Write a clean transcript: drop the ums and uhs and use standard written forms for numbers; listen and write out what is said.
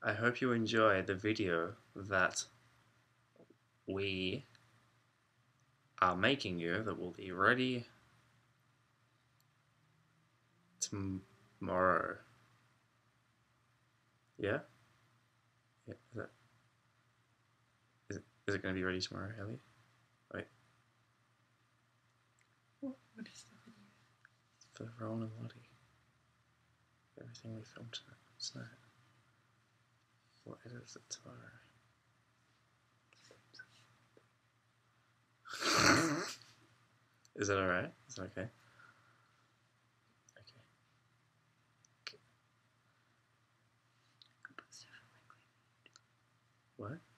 I hope you enjoy the video that we are making you that will be ready tomorrow. Yeah? Yeah, is it going to be ready tomorrow, Ellie? Wait. What is the video? For Rowan and Lottie. Everything we filmed tonight. What is it tomorrow? Is that alright? Is that okay? Okay. What?